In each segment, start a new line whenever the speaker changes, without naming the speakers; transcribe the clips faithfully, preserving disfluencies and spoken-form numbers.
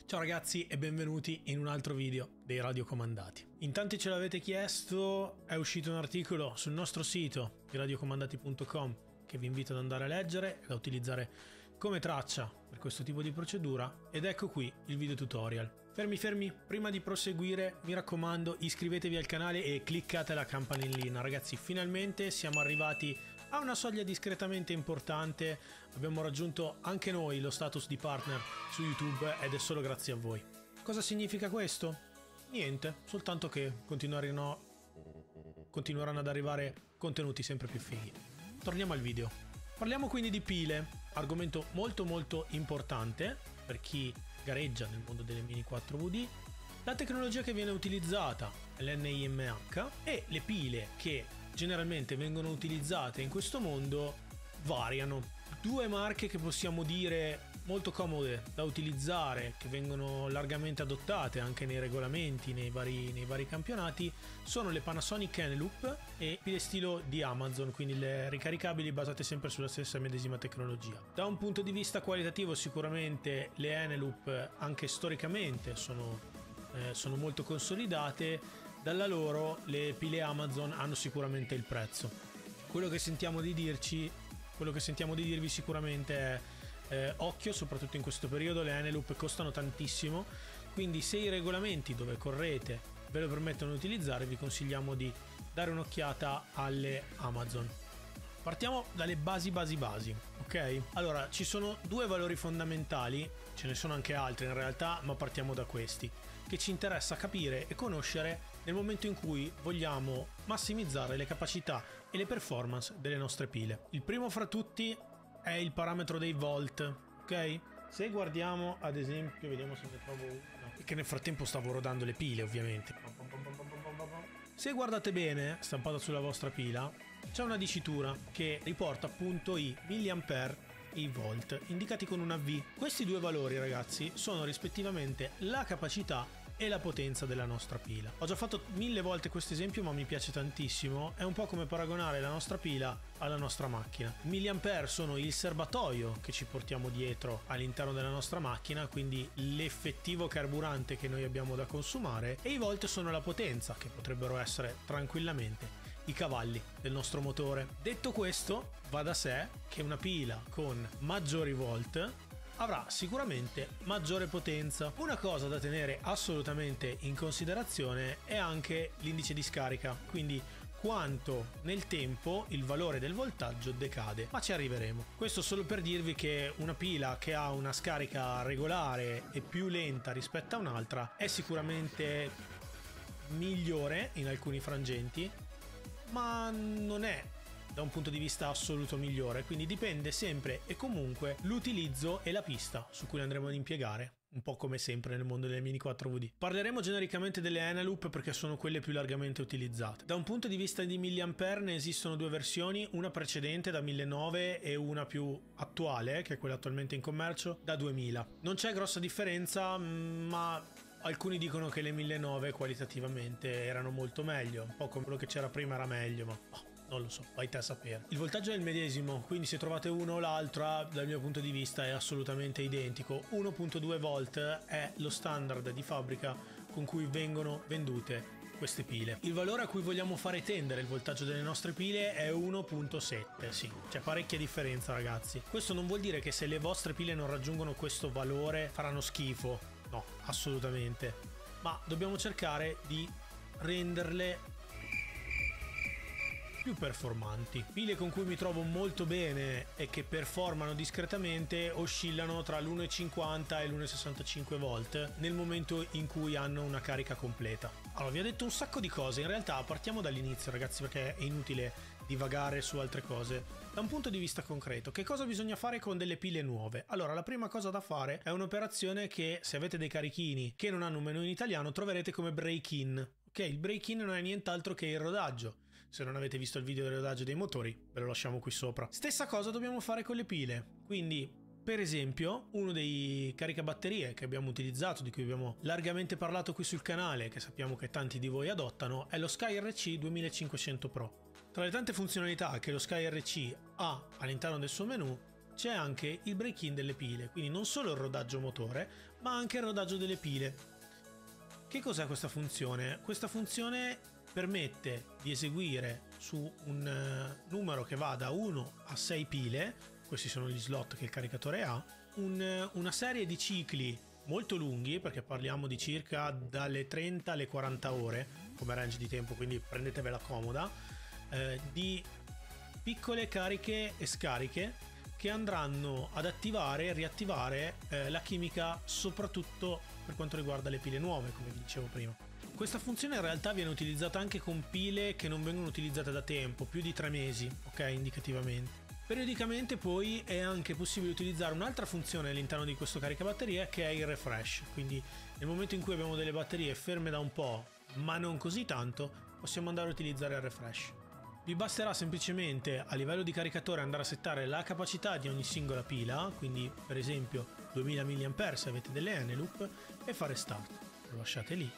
Ciao ragazzi e benvenuti in un altro video dei radiocomandati. In tanti ce l'avete chiesto, è uscito un articolo sul nostro sito di radiocomandati punto com che vi invito ad andare a leggere e da utilizzare come traccia per questo tipo di procedura, ed ecco qui il video tutorial. Fermi fermi, prima di proseguire mi raccomando iscrivetevi al canale e cliccate la campanellina. Ragazzi, finalmente siamo arrivati a una soglia discretamente importante, abbiamo raggiunto anche noi lo status di partner su YouTube ed è solo grazie a voi. Cosa significa questo? Niente, soltanto che continueranno, continueranno ad arrivare contenuti sempre più fighi. Torniamo al video. Parliamo quindi di pile, argomento molto molto importante per chi gareggia nel mondo delle Mini quattro V D. La tecnologia che viene utilizzata è l'N I M H e le pile che generalmente vengono utilizzate in questo mondo variano. Due marche che possiamo dire molto comode da utilizzare, che vengono largamente adottate anche nei regolamenti, nei vari, nei vari campionati, sono le Panasonic Eneloop e pile stilo di Amazon, quindi le ricaricabili basate sempre sulla stessa medesima tecnologia. Da un punto di vista qualitativo sicuramente le Eneloop anche storicamente sono, eh, sono molto consolidate. Dalla loro le pile Amazon hanno sicuramente il prezzo. Quello che sentiamo di dirci, quello che sentiamo di dirvi sicuramente è eh, occhio, soprattutto in questo periodo le Eneloop costano tantissimo, quindi se i regolamenti dove correte ve lo permettono di utilizzare, vi consigliamo di dare un'occhiata alle Amazon. Partiamo dalle basi basi basi, ok? Allora, ci sono due valori fondamentali, ce ne sono anche altri in realtà, ma partiamo da questi, che ci interessa capire e conoscere nel momento in cui vogliamo massimizzare le capacità e le performance delle nostre pile. Il primo fra tutti è il parametro dei volt, ok? Se guardiamo ad esempio, vediamo se ne trovo uno, che nel frattempo stavo rodando le pile ovviamente. Se guardate bene, stampata sulla vostra pila, c'è una dicitura che riporta appunto i milliampere e i volt, indicati con una V. Questi due valori, ragazzi, sono rispettivamente la capacità e la potenza della nostra pila. Ho già fatto mille volte questo esempio, ma mi piace tantissimo. È un po' come paragonare la nostra pila alla nostra macchina. I milliampere sono il serbatoio che ci portiamo dietro all'interno della nostra macchina, quindi l'effettivo carburante che noi abbiamo da consumare, e i volt sono la potenza, che potrebbero essere tranquillamente i cavalli del nostro motore. Detto questo, va da sé che una pila con maggiori volt avrà sicuramente maggiore potenza. Una cosa da tenere assolutamente in considerazione è anche l'indice di scarica, quindi quanto nel tempo il valore del voltaggio decade, ma ci arriveremo. Questo solo per dirvi che una pila che ha una scarica regolare e più lenta rispetto a un'altra è sicuramente migliore in alcuni frangenti, ma non è da un punto di vista assoluto migliore, quindi dipende sempre e comunque l'utilizzo e la pista su cui andremo ad impiegare, un po' come sempre nel mondo delle Mini quattro V D. Parleremo genericamente delle Eneloop perché sono quelle più largamente utilizzate. Da un punto di vista di milliampere ne esistono due versioni, una precedente da millenovecento e una più attuale, che è quella attualmente in commercio, da duemila. Non c'è grossa differenza, ma alcuni dicono che le millenovecento qualitativamente erano molto meglio, un po' come quello che c'era prima era meglio, ma oh, non lo so, vai te a sapere. Il voltaggio è il medesimo, quindi se trovate uno o l'altra, dal mio punto di vista è assolutamente identico. uno virgola due volt è lo standard di fabbrica con cui vengono vendute queste pile. Il valore a cui vogliamo fare tendere il voltaggio delle nostre pile è uno virgola sette, sì, c'è parecchia differenza, ragazzi. Questo non vuol dire che se le vostre pile non raggiungono questo valore faranno schifo, no, assolutamente, ma dobbiamo cercare di renderle più performanti. Pile con cui mi trovo molto bene e che performano discretamente oscillano tra l'uno virgola cinquanta e l'uno virgola sessantacinque volt nel momento in cui hanno una carica completa. Allora, vi ho detto un sacco di cose, in realtà partiamo dall'inizio, ragazzi, perché è inutile divagare su altre cose. Da un punto di vista concreto, che cosa bisogna fare con delle pile nuove? Allora, la prima cosa da fare è un'operazione che, se avete dei carichini che non hanno un menu in italiano, troverete come break-in. Ok, il break-in non è nient'altro che il rodaggio. Se non avete visto il video del rodaggio dei motori, ve lo lasciamo qui sopra. Stessa cosa dobbiamo fare con le pile. Quindi, per esempio, uno dei caricabatterie che abbiamo utilizzato, di cui abbiamo largamente parlato qui sul canale, che sappiamo che tanti di voi adottano, è lo SkyRC duemilacinquecento Pro. Tra le tante funzionalità che lo SkyRC ha all'interno del suo menu, c'è anche il break-in delle pile, quindi non solo il rodaggio motore, ma anche il rodaggio delle pile. Che cos'è questa funzione? Questa funzione permette di eseguire su un uh, numero che va da uno a sei pile, questi sono gli slot che il caricatore ha, un, una serie di cicli molto lunghi, perché parliamo di circa dalle trenta alle quaranta ore come range di tempo, quindi prendetevela comoda, eh, di piccole cariche e scariche che andranno ad attivare e riattivare eh, la chimica, soprattutto per quanto riguarda le pile nuove, come vi dicevo prima. Questa funzione in realtà viene utilizzata anche con pile che non vengono utilizzate da tempo, più di tre mesi, ok, indicativamente. Periodicamente poi è anche possibile utilizzare un'altra funzione all'interno di questo caricabatterie, che è il refresh, quindi nel momento in cui abbiamo delle batterie ferme da un po' ma non così tanto, possiamo andare a utilizzare il refresh. Vi basterà semplicemente a livello di caricatore andare a settare la capacità di ogni singola pila, quindi per esempio duemila milliampere se avete delle Eneloop, e fare start. Lo lasciate lì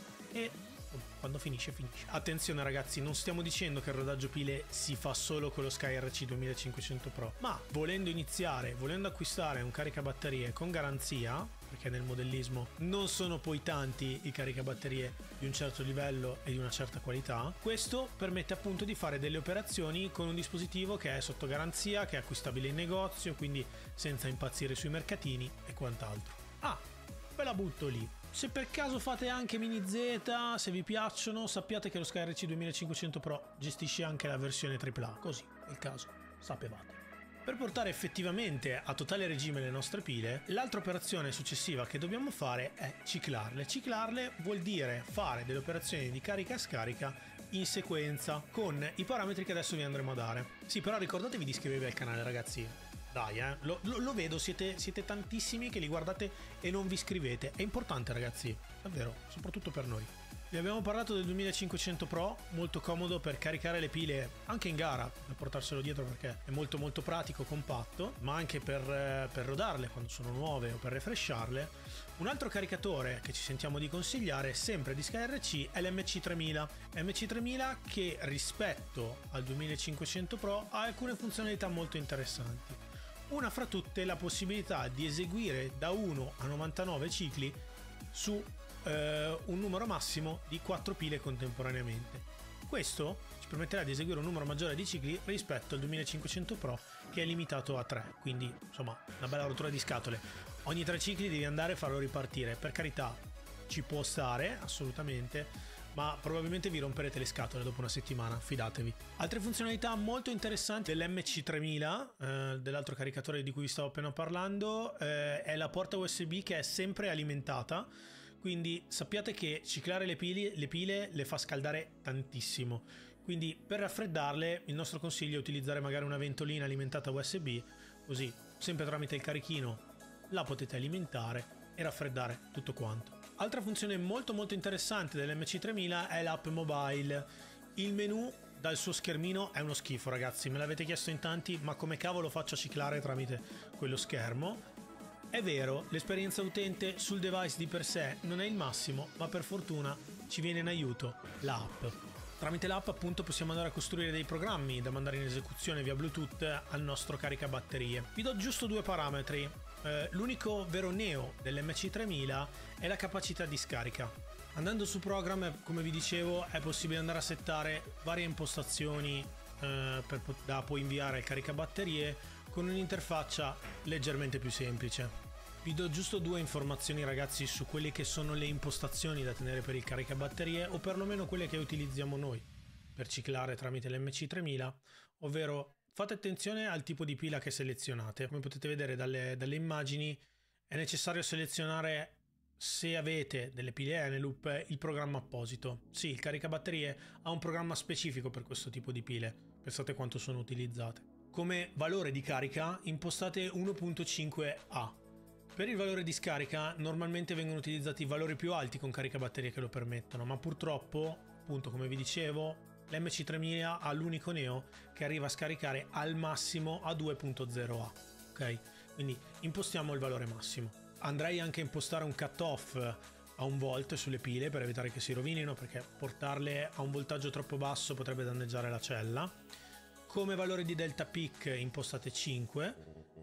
e quando finisce finisce. Attenzione ragazzi, non stiamo dicendo che il rodaggio pile si fa solo con lo SkyRC duemilacinquecento Pro, ma volendo iniziare, volendo acquistare un caricabatterie con garanzia, perché nel modellismo non sono poi tanti i caricabatterie di un certo livello e di una certa qualità, questo permette appunto di fare delle operazioni con un dispositivo che è sotto garanzia, che è acquistabile in negozio, quindi senza impazzire sui mercatini e quant'altro. Ah, ve la butto lì. Se per caso fate anche mini Z, se vi piacciono, sappiate che lo SkyRC duemilacinquecento Pro gestisce anche la versione tripla A, così nel caso sapevate. Per portare effettivamente a totale regime le nostre pile, l'altra operazione successiva che dobbiamo fare è ciclarle. Ciclarle vuol dire fare delle operazioni di carica e scarica in sequenza con i parametri che adesso vi andremo a dare. Sì, però ricordatevi di iscrivervi al canale ragazzi. Dai, eh, lo, lo, lo vedo, siete, siete tantissimi che li guardate e non vi iscrivete. È importante ragazzi, davvero, soprattutto per noi. Vi abbiamo parlato del duemilacinquecento Pro, molto comodo per caricare le pile anche in gara, per portarselo dietro perché è molto molto pratico, compatto, ma anche per, eh, per rodarle quando sono nuove o per refresharle. Un altro caricatore che ci sentiamo di consigliare, sempre di SkyRC, è l'M C tremila. M C tremila che rispetto al duemilacinquecento Pro ha alcune funzionalità molto interessanti. Una fra tutte la possibilità di eseguire da uno a novantanove cicli su eh, un numero massimo di quattro pile contemporaneamente. Questo ci permetterà di eseguire un numero maggiore di cicli rispetto al duemilacinquecento Pro, che è limitato a tre, quindi insomma una bella rottura di scatole. Ogni tre cicli devi andare a farlo ripartire, per carità ci può stare assolutamente, ma probabilmente vi romperete le scatole dopo una settimana, fidatevi. Altre funzionalità molto interessanti dell'M C tremila, eh, dell'altro caricatore di cui vi stavo appena parlando, eh, è la porta U S B che è sempre alimentata, quindi sappiate che ciclare le pile, le pile le fa scaldare tantissimo, quindi per raffreddarle il nostro consiglio è utilizzare magari una ventolina alimentata U S B, così sempre tramite il carichino la potete alimentare e raffreddare tutto quanto. Altra funzione molto molto interessante dell'M C tremila è l'app mobile. Il menu dal suo schermino è uno schifo ragazzi, me l'avete chiesto in tanti, ma come cavolo faccio a ciclare tramite quello schermo? È vero, l'esperienza utente sul device di per sé non è il massimo, ma per fortuna ci viene in aiuto l'app. Tramite l'app appunto possiamo andare a costruire dei programmi da mandare in esecuzione via Bluetooth al nostro caricabatterie. Vi do giusto due parametri. Eh, l'unico vero neo dell'M C tremila è la capacità di scarica. Andando su program, come vi dicevo, è possibile andare a settare varie impostazioni eh, per, da poi inviare al caricabatterie con un'interfaccia leggermente più semplice. Vi do giusto due informazioni ragazzi su quelle che sono le impostazioni da tenere per il caricabatterie, o perlomeno quelle che utilizziamo noi per ciclare tramite l'M C tremila, ovvero fate attenzione al tipo di pila che selezionate. Come potete vedere dalle, dalle immagini è necessario selezionare, se avete delle pile Eneloop, il programma apposito. Sì, il caricabatterie ha un programma specifico per questo tipo di pile, pensate quanto sono utilizzate. Come valore di carica impostate uno virgola cinque A. Per il valore di scarica normalmente vengono utilizzati valori più alti con caricabatterie che lo permettono, ma purtroppo, appunto come vi dicevo, l'M C tremila ha l'unico neo che arriva a scaricare al massimo a due virgola zero A, ok? Quindi impostiamo il valore massimo. Andrei anche a impostare un cut-off a un volt sulle pile per evitare che si rovinino, perché portarle a un voltaggio troppo basso potrebbe danneggiare la cella. Come valore di delta peak impostate cinque,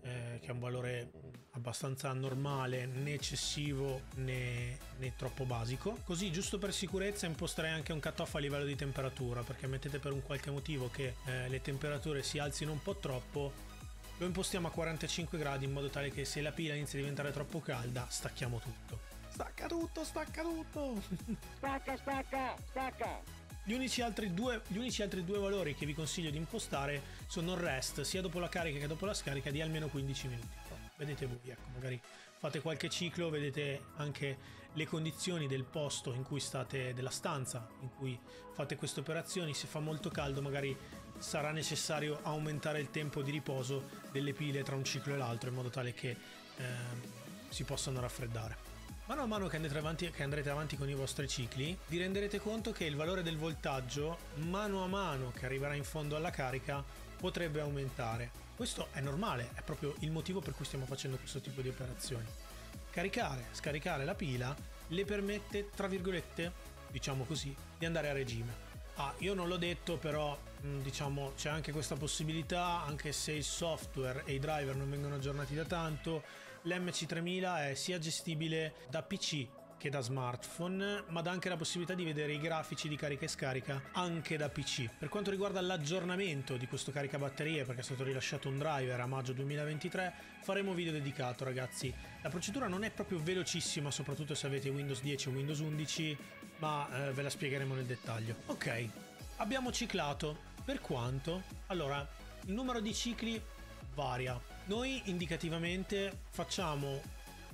eh, che è un valore abbastanza normale, né eccessivo né, né troppo basico. Così, giusto per sicurezza, imposterei anche un cut-off a livello di temperatura, perché mettete per un qualche motivo che eh, le temperature si alzino un po' troppo, lo impostiamo a quarantacinque gradi in modo tale che se la pila inizia a diventare troppo calda stacchiamo tutto. Stacca tutto, stacca tutto!
Stacca, stacca, stacca!
Gli unici, altri due, gli unici altri due valori che vi consiglio di impostare sono il rest, sia dopo la carica che dopo la scarica, di almeno quindici minuti. Però vedete voi, ecco, magari fate qualche ciclo, vedete anche le condizioni del posto in cui state, della stanza in cui fate queste operazioni. Se fa molto caldo magari sarà necessario aumentare il tempo di riposo delle pile tra un ciclo e l'altro, in modo tale che eh, si possano raffreddare. Mano a mano che andrete, avanti, che andrete avanti con i vostri cicli, vi renderete conto che il valore del voltaggio, mano a mano che arriverà in fondo alla carica, potrebbe aumentare. Questo è normale, è proprio il motivo per cui stiamo facendo questo tipo di operazioni. Caricare, scaricare la pila le permette, tra virgolette, diciamo così, di andare a regime. Ah, io non l'ho detto, però diciamo c'è anche questa possibilità, anche se il software e i driver non vengono aggiornati da tanto. L'M C tremila è sia gestibile da P C che da smartphone, ma dà anche la possibilità di vedere i grafici di carica e scarica anche da P C. Per quanto riguarda l'aggiornamento di questo caricabatterie, perché è stato rilasciato un driver a maggio duemilaventitré, faremo un video dedicato, ragazzi. La procedura non è proprio velocissima, soprattutto se avete Windows dieci o Windows undici, ma eh, ve la spiegheremo nel dettaglio. Ok, abbiamo ciclato. Per quanto? Allora, il numero di cicli varia. Noi indicativamente facciamo,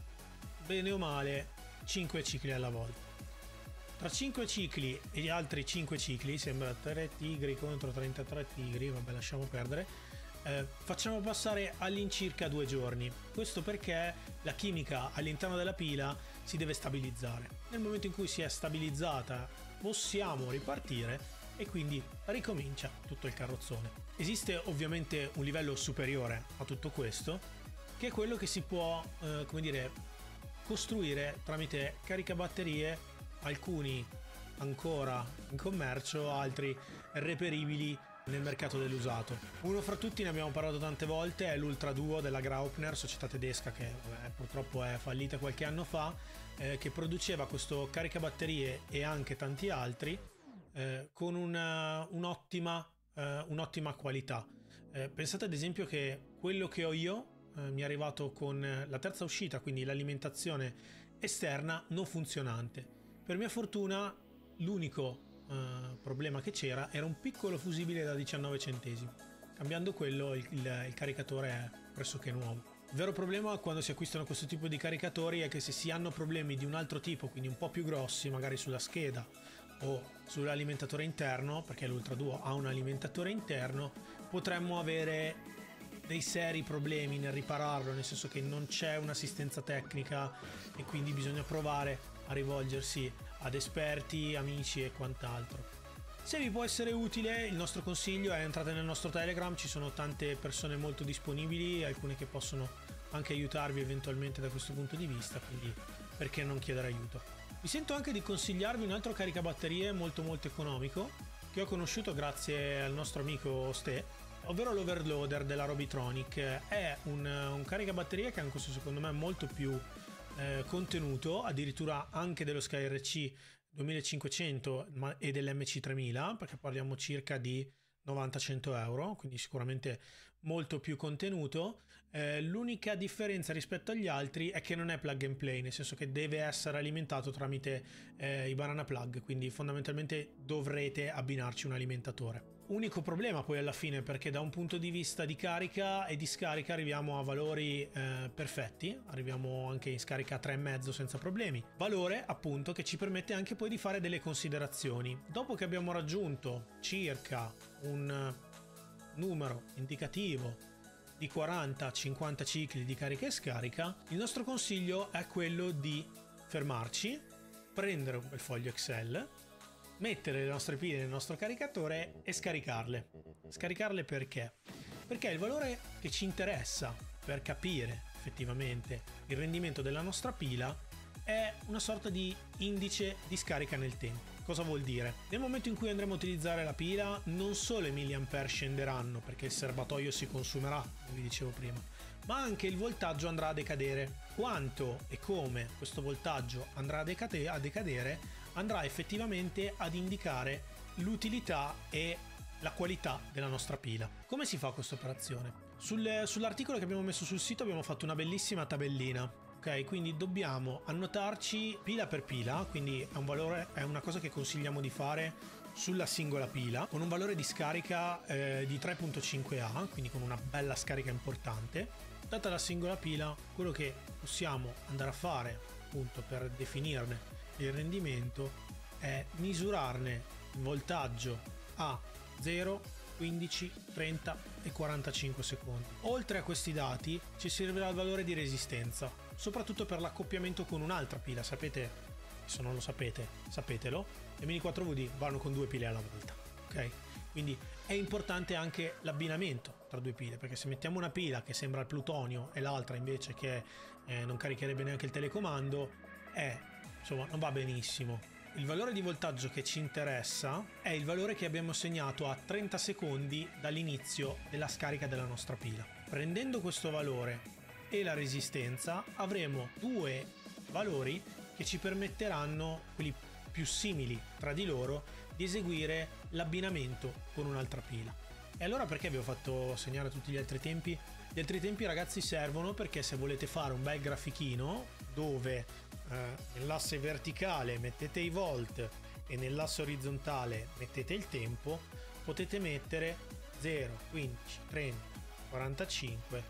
bene o male, cinque cicli alla volta. Tra cinque cicli e gli altri cinque cicli, sembra tre tigri contro trentatré tigri, vabbè, lasciamo perdere, eh, facciamo passare all'incirca due giorni. Questo perché la chimica all'interno della pila si deve stabilizzare. Nel momento in cui si è stabilizzata possiamo ripartire e quindi ricomincia tutto il carrozzone. Esiste ovviamente un livello superiore a tutto questo, che è quello che si può, eh, come dire, costruire tramite caricabatterie, alcuni ancora in commercio, altri reperibili nel mercato dell'usato. Uno fra tutti, ne abbiamo parlato tante volte, è l'Ultra Duo della Graupner, società tedesca che eh, purtroppo è fallita qualche anno fa, eh, che produceva questo caricabatterie e anche tanti altri eh, con una, un'ottima, eh, un'ottima qualità. Eh, pensate ad esempio che quello che ho io mi è arrivato con la terza uscita, quindi l'alimentazione esterna non funzionante. Per mia fortuna l'unico eh, problema che c'era era un piccolo fusibile da diciannove centesimi. Cambiando quello il, il, il caricatore è pressoché nuovo. Il vero problema quando si acquistano questo tipo di caricatori è che se si hanno problemi di un altro tipo, quindi un po' più grossi, magari sulla scheda o sull'alimentatore interno, perché l'Ultra Duo ha un alimentatore interno, potremmo avere dei seri problemi nel ripararlo, nel senso che non c'è un'assistenza tecnica e quindi bisogna provare a rivolgersi ad esperti, amici e quant'altro. Se vi può essere utile, il nostro consiglio è entrate nel nostro Telegram, ci sono tante persone molto disponibili, alcune che possono anche aiutarvi eventualmente da questo punto di vista, quindi perché non chiedere aiuto. Vi sento anche di consigliarvi un altro caricabatterie molto molto economico che ho conosciuto grazie al nostro amico Ste, ovvero l'Overloader della Robitronic. È un, un caricabatterie che ha un costo secondo me molto più eh, contenuto, addirittura anche dello SkyRC duemilacinquecento ma, e dell'M C tremila, perché parliamo circa di novanta cento euro, quindi sicuramente molto più contenuto. Eh, l'unica differenza rispetto agli altri è che non è plug and play, nel senso che deve essere alimentato tramite eh, i banana plug, quindi fondamentalmente dovrete abbinarci un alimentatore. Unico problema poi alla fine, perché da un punto di vista di carica e di scarica arriviamo a valori eh, perfetti, arriviamo anche in scarica tre e mezzo senza problemi, valore appunto che ci permette anche poi di fare delle considerazioni. Dopo che abbiamo raggiunto circa un numero indicativo di quaranta cinquanta cicli di carica e scarica, il nostro consiglio è quello di fermarci, prendere un bel foglio Excel, mettere le nostre pile nel nostro caricatore e scaricarle. Scaricarle perché? Perché il valore che ci interessa per capire effettivamente il rendimento della nostra pila è una sorta di indice di scarica nel tempo. Cosa vuol dire? Nel momento in cui andremo a utilizzare la pila, non solo i milliampere scenderanno perché il serbatoio si consumerà, come vi dicevo prima, ma anche il voltaggio andrà a decadere. Quanto e come questo voltaggio andrà a, decade- a decadere andrà effettivamente ad indicare l'utilità e la qualità della nostra pila. Come si fa questa operazione? Sul, sull'articolo che abbiamo messo sul sito abbiamo fatto una bellissima tabellina. Ok, quindi dobbiamo annotarci pila per pila, quindi è un valore, è una cosa che consigliamo di fare sulla singola pila, con un valore di scarica eh, di tre virgola cinque A, quindi con una bella scarica importante. Data la singola pila, quello che possiamo andare a fare appunto per definirne il rendimento è misurarne il voltaggio a zero, quindici, trenta e quarantacinque secondi. Oltre a questi dati ci servirà il valore di resistenza, soprattutto per l'accoppiamento con un'altra pila. Sapete, se non lo sapete, sapetelo, le Mini quattro V D vanno con due pile alla volta, ok? Quindi è importante anche l'abbinamento tra due pile, perché se mettiamo una pila che sembra il plutonio e l'altra invece che eh, non caricherebbe neanche il telecomando, eh, insomma non va benissimo. Il valore di voltaggio che ci interessa è il valore che abbiamo segnato a trenta secondi dall'inizio della scarica della nostra pila. Prendendo questo valore e la resistenza avremo due valori che ci permetteranno, quelli più simili tra di loro, di eseguire l'abbinamento con un'altra pila. E allora perché vi ho fatto segnare tutti gli altri tempi? Gli altri tempi, ragazzi, servono perché se volete fare un bel grafichino dove eh, nell'asse verticale mettete i volt e nell'asse orizzontale mettete il tempo, potete mettere zero, quindici, trenta, quarantacinque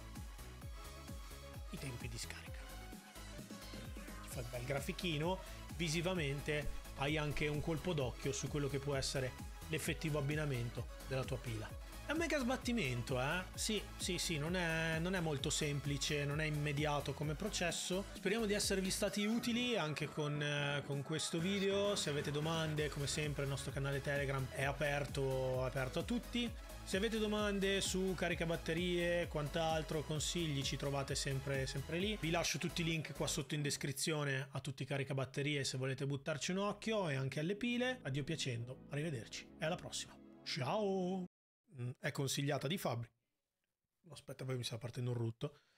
i tempi di scarica. Ti fa il bel grafichino, visivamente hai anche un colpo d'occhio su quello che può essere l'effettivo abbinamento della tua pila. È un mega sbattimento, eh? Sì, sì, sì, non è, non è molto semplice, non è immediato come processo. Speriamo di esservi stati utili anche con, eh, con questo video. Se avete domande, come sempre, il nostro canale Telegram è aperto, aperto a tutti. Se avete domande su caricabatterie, quant'altro, consigli, ci trovate sempre, sempre lì. Vi lascio tutti i link qua sotto in descrizione a tutti i caricabatterie se volete buttarci un occhio, e anche alle pile. Addio piacendo, arrivederci e alla prossima. Ciao! È consigliata di Fabri. Aspetta, poi mi sta partendo un rutto.